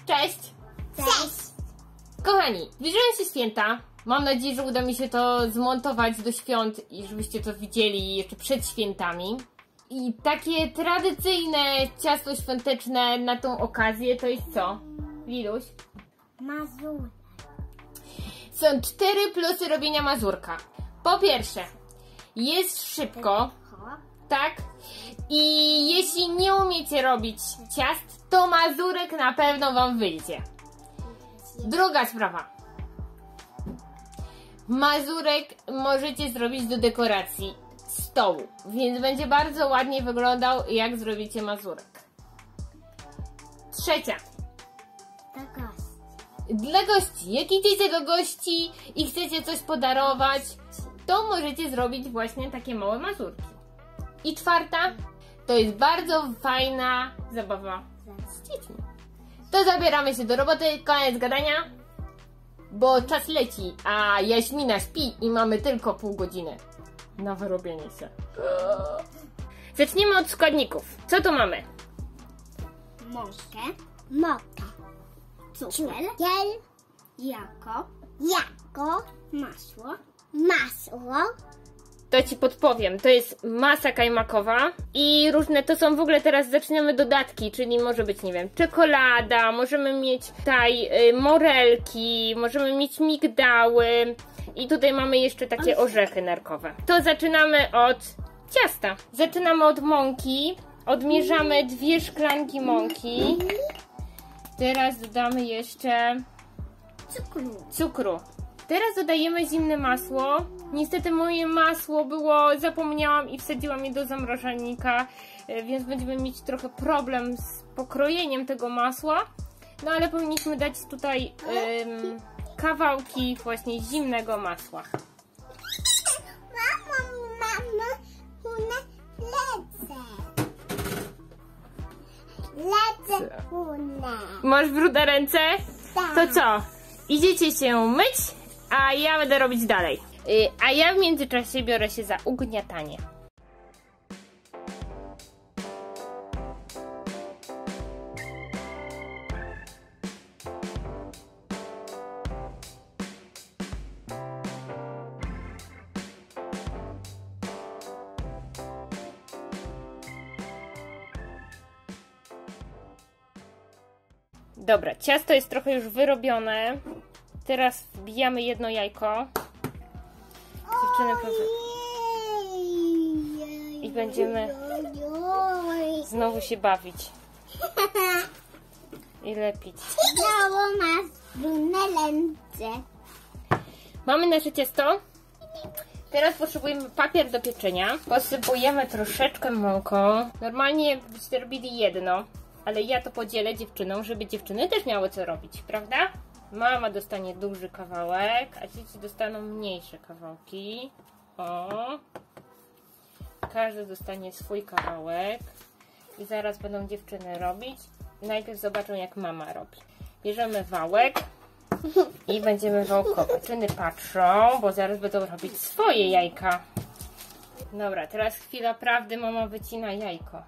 Cześć! Cześć! Kochani, zbliżają się święta. Mam nadzieję, że uda mi się to zmontować do świąt i żebyście to widzieli jeszcze przed świętami. I takie tradycyjne ciasto świąteczne na tą okazję to jest co? Liluś? Mazurek. Są 4 plusy robienia mazurka. Po pierwsze, jest szybko, tak? I jeśli nie umiecie robić ciast, to mazurek na pewno wam wyjdzie. Druga sprawa. Mazurek możecie zrobić do dekoracji stołu, więc będzie bardzo ładnie wyglądał, jak zrobicie mazurek. Trzecia. Dla gości. Jak idziecie do gości i chcecie coś podarować, to możecie zrobić właśnie takie małe mazurki. I czwarta, to jest bardzo fajna zabawa z dziećmi. To zabieramy się do roboty, koniec gadania, bo czas leci, a Jaśmina śpi i mamy tylko pół godziny na wyrobienie się. Zaczniemy od składników. Co tu mamy? Mąkę, cukier, jajko, masło, To ci podpowiem, to jest masa kajmakowa i różne, to są w ogóle teraz zaczynamy dodatki, czyli może być, nie wiem, czekolada, możemy mieć tutaj morelki, możemy mieć migdały i tutaj mamy jeszcze takie orzechy nerkowe. To zaczynamy od ciasta. Zaczynamy od mąki, odmierzamy 2 szklanki mąki. Teraz dodamy jeszcze cukru. Teraz dodajemy zimne masło. Niestety moje masło było, zapomniałam i wsadziłam je do zamrażalnika, więc będziemy mieć trochę problem z pokrojeniem tego masła. No ale powinniśmy dać tutaj kawałki właśnie zimnego masła. Lecę. Masz brudne ręce? Tak. To co? Idziecie się myć, a ja będę robić dalej. A ja w międzyczasie biorę się za ugniatanie. Dobra, ciasto jest trochę już wyrobione. Teraz wbijamy jedno jajko. Dziewczyny, i będziemy znowu się bawić. I lepić. Znowu masz brudne ręce. Mamy nasze ciasto. Teraz potrzebujemy papier do pieczenia. Posypujemy troszeczkę mąką. Normalnie byście robili jedno, ale ja to podzielę dziewczynom, żeby dziewczyny też miały co robić, prawda? Mama dostanie duży kawałek, a dzieci dostaną mniejsze kawałki. O! Każdy dostanie swój kawałek. I zaraz będą dziewczyny robić. Najpierw zobaczą, jak mama robi. Bierzemy wałek i będziemy wałkować. Dziewczyny patrzą, bo zaraz będą robić swoje jajka. Dobra, teraz chwila prawdy, mama wycina jajko.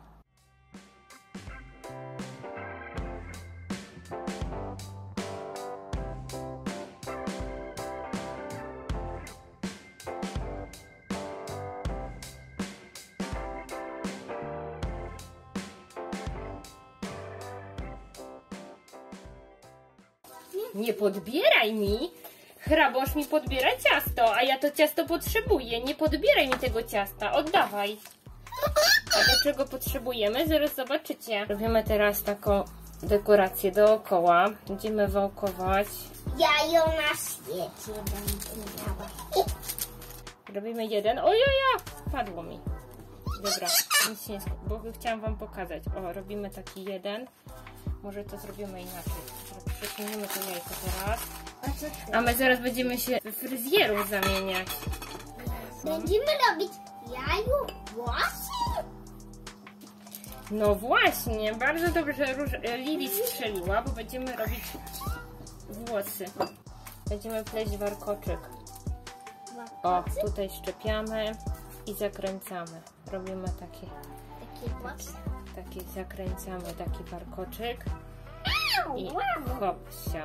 Nie podbieraj mi! Hrabosz mi podbiera ciasto, a ja to ciasto potrzebuję. Nie podbieraj mi tego ciasta, oddawaj. A do czego potrzebujemy? Zaraz zobaczycie. Robimy teraz taką dekorację dookoła. Będziemy wałkować. Ja ją na świecie będę miała. Robimy jeden. Ojoja! Padło mi. Dobra, nic się nie bo chciałam wam pokazać. O, robimy taki jeden. Może to zrobimy inaczej. Przesuniemy to jajko teraz. A my zaraz będziemy się w fryzjerów zamieniać. Będziemy robić jaju włosy? No właśnie, bardzo dobrze, że Lili strzeliła, bo będziemy robić włosy. Będziemy pleść warkoczyk. O, tutaj szczepiamy i zakręcamy. Robimy takie zakręcamy taki warkoczyk. I hopsia.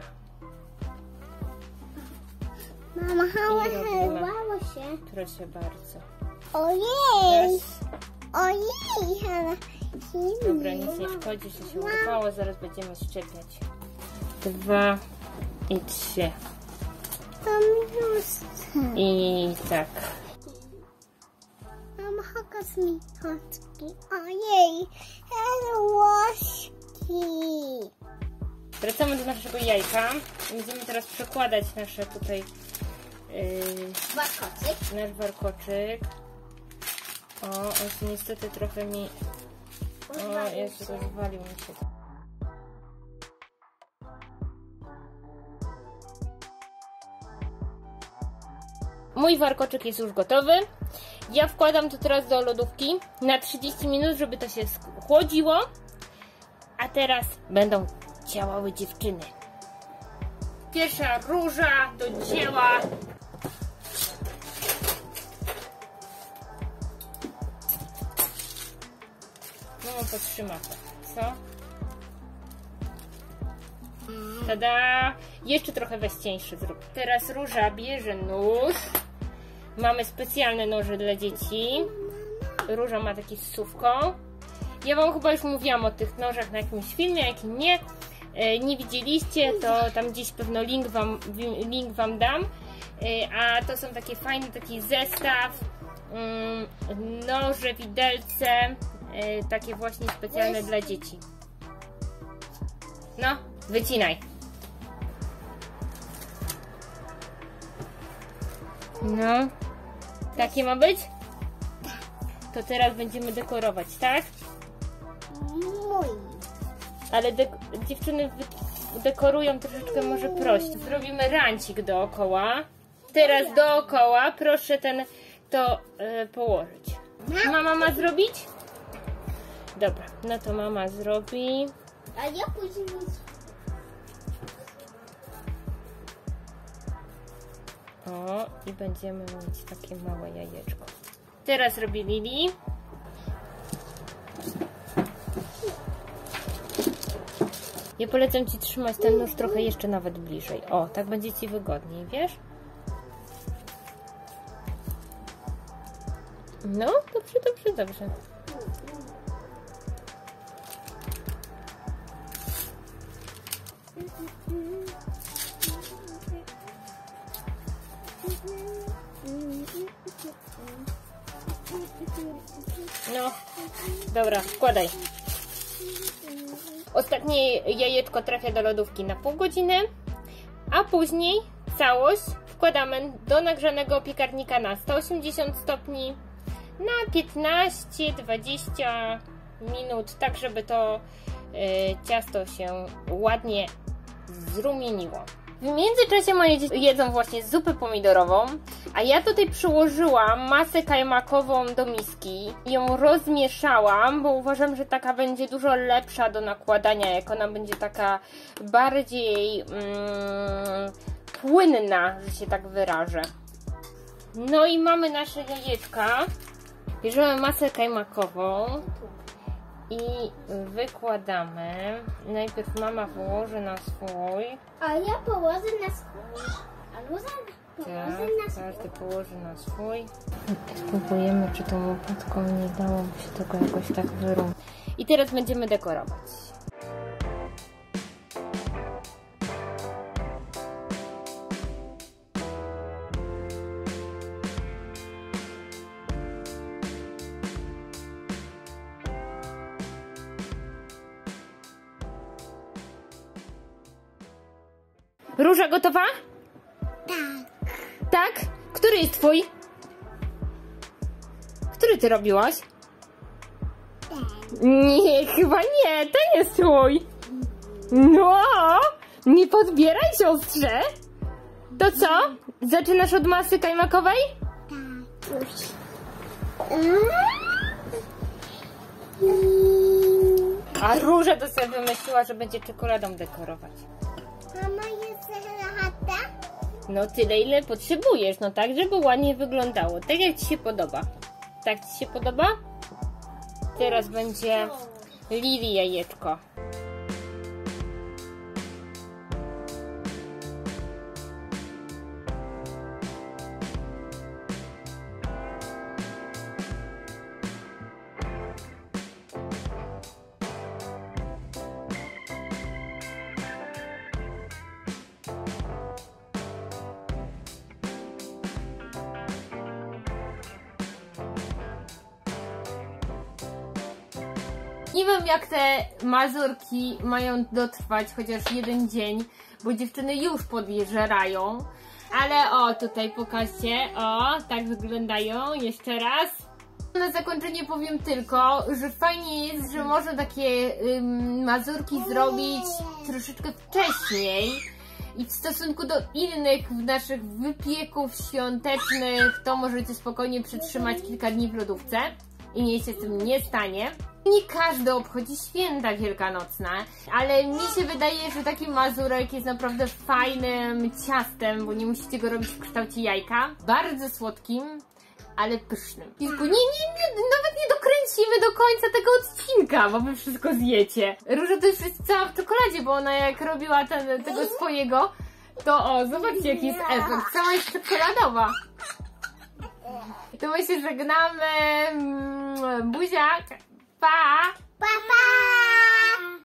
Mama, robimy. hałało się. Proszę bardzo. Ojej! Ojej! Dobra, nic nie szkodzi, że się urywało. Zaraz będziemy szczepiać. 2 i 3. Tam jest. I tak. Mama, pokaż mi kotki. Ojej! Łożki. Wracamy do naszego jajka. Będziemy teraz przekładać nasze tutaj Warkoczyk. nasz warkoczyk. O, on niestety trochę mi... O, jeszcze rozwalił mi się. Mój warkoczyk jest już gotowy. Ja wkładam to teraz do lodówki na 30 minut, żeby to się schłodziło. A teraz będą działały dziewczyny. Pierwsza róża do dzieła. No, podtrzyma to. Co? Tada! Jeszcze trochę weź cieńszy zrób. Teraz róża bierze nóż. Mamy specjalne noże dla dzieci. Róża ma taki z sówką. Ja wam chyba już mówiłam o tych nożach na jakimś filmie, a jak nie widzieliście, to tam gdzieś pewno link wam dam. A to są takie fajne, taki zestaw. Noże, widelce. Takie właśnie specjalne dla dzieci. No, wycinaj. No, takie ma być? To teraz będziemy dekorować, tak? Mój. Ale dziewczyny dekorują troszeczkę może prościej. Zrobimy rancik dookoła. Teraz dookoła proszę to położyć. Mama ma zrobić? Dobra, no to mama zrobi. A ja później... O, i będziemy mieć takie małe jajeczko. Teraz robi Lili. Ja polecam ci trzymać ten nóż trochę jeszcze nawet bliżej. O, tak będzie ci wygodniej, wiesz? No, dobrze, dobrze, dobrze. No, dobra, wkładaj. Ostatnie jajeczko trafia do lodówki na pół godziny, a później całość wkładamy do nagrzanego piekarnika na 180 stopni na 15-20 minut, tak żeby to ciasto się ładnie zrumieniło. W międzyczasie moje dzieci jedzą właśnie zupę pomidorową, a ja tutaj przyłożyłam masę kajmakową do miski. Ją rozmieszałam, bo uważam, że taka będzie dużo lepsza do nakładania, jak ona będzie taka bardziej płynna, że się tak wyrażę. No i mamy nasze jajeczka. Bierzemy masę kajmakową i wykładamy. Najpierw mama położy na swój. A ja położę na swój. A Luza położę na swój. Każdy położy na swój. Spróbujemy, czy tą łopatką nie dałoby się tego jakoś tak wyrównać. I teraz będziemy dekorować. Róża gotowa? Tak. Tak? Który jest twój? Który ty robiłaś? Nie, chyba nie, ten jest twój. No, nie podbieraj siostrze. To co? Zaczynasz od masy kajmakowej? Tak. A Róża to sobie wymyśliła, że będzie czekoladą dekorować. Mama jest chata? No tyle, ile potrzebujesz, no tak, żeby ładnie wyglądało. Tak jak ci się podoba. Tak ci się podoba? Teraz będzie Lili jajeczko. Nie wiem, jak te mazurki mają dotrwać chociaż jeden dzień, bo dziewczyny już podjeżdżają. Ale o, tutaj pokażcie, o, tak wyglądają, jeszcze raz. Na zakończenie powiem tylko, że fajnie jest, że można takie mazurki zrobić troszeczkę wcześniej. I w stosunku do innych naszych wypieków świątecznych, to możecie spokojnie przytrzymać kilka dni w lodówce i nic się z tym nie stanie. Nie każdy obchodzi święta wielkanocne, ale mi się wydaje, że taki mazurek jest naprawdę fajnym ciastem, bo nie musicie go robić w kształcie jajka. Bardzo słodkim, ale pysznym. Kilku, nawet nie dokręcimy do końca tego odcinka, bo wy wszystko zjecie. Róża to już jest cała w czekoladzie, bo ona jak robiła tego swojego, to o, zobaczcie jaki jest efekt, cała jest czekoladowa. To my się żegnamy, buziak, pa! Pa, pa!